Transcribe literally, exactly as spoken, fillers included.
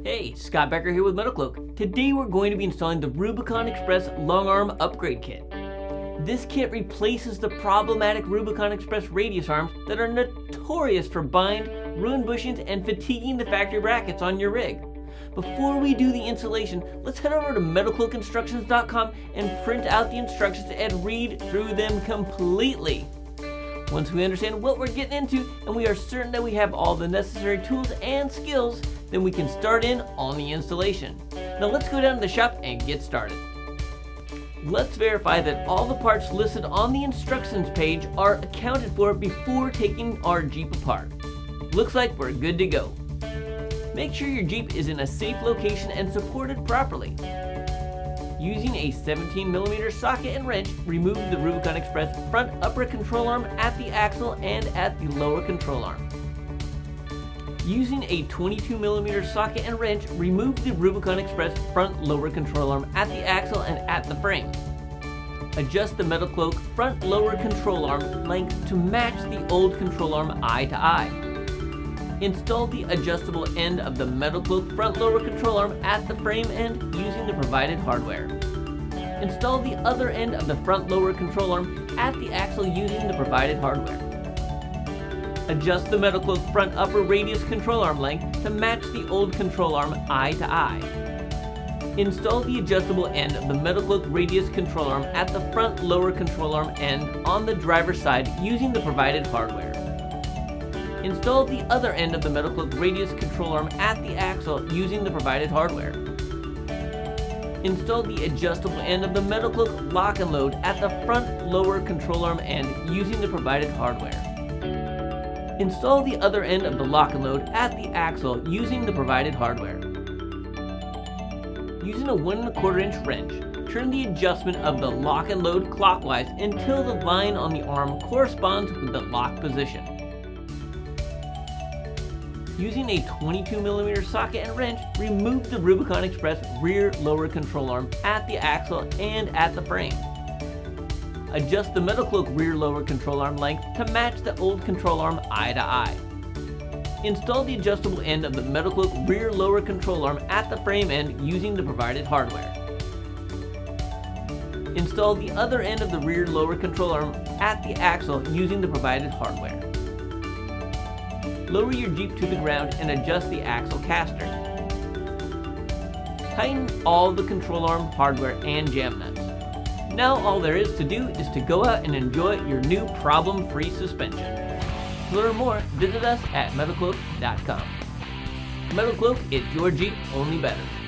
Hey, Scott Becker here with Metal Cloak. Today we're going to be installing the Rubicon Express Long Arm Upgrade Kit. This kit replaces the problematic Rubicon Express radius arms that are notorious for bind, ruined bushings, and fatiguing the factory brackets on your rig. Before we do the installation, let's head over to metal cloak instructions dot com and print out the instructions and read through them completely. Once we understand what we're getting into and we are certain that we have all the necessary tools and skills, then we can start in on the installation. Now let's go down to the shop and get started. Let's verify that all the parts listed on the instructions page are accounted for before taking our Jeep apart. Looks like we're good to go. Make sure your Jeep is in a safe location and supported properly. Using a seventeen millimeter socket and wrench, remove the Rubicon Express front upper control arm at the axle and at the lower control arm. Using a twenty-two millimeter socket and wrench, remove the Rubicon Express front lower control arm at the axle and at the frame. Adjust the Metal Cloak front lower control arm length to match the old control arm eye to eye. Install the adjustable end of the Metal Cloak front lower control arm at the frame end using the provided hardware. Install the other end of the front lower control arm at the axle using the provided hardware. Adjust the Metal Cloak front upper radius control arm length to match the old control arm eye to eye. Install the adjustable end of the Metal Cloak radius control arm at the front lower control arm end on the driver's side using the provided hardware. Install the other end of the Metal Cloak radius control arm at the axle using the provided hardware. Install the adjustable end of the Metal Cloak lock and load at the front lower control arm end using the provided hardware. Install the other end of the lock and load at the axle using the provided hardware. Using a one and a quarter inch wrench, turn the adjustment of the lock and load clockwise until the line on the arm corresponds with the lock position. Using a twenty-two millimeter socket and wrench, remove the Rubicon Express rear lower control arm at the axle and at the frame. Adjust the Metal Cloak rear lower control arm length to match the old control arm eye to eye. Install the adjustable end of the Metal Cloak rear lower control arm at the frame end using the provided hardware. Install the other end of the rear lower control arm at the axle using the provided hardware. Lower your Jeep to the ground and adjust the axle caster. Tighten all the control arm hardware and jam nuts. Now all there is to do is to go out and enjoy your new problem-free suspension. To learn more, visit us at metal cloak dot com. Metal Cloak, it's your Jeep, only better.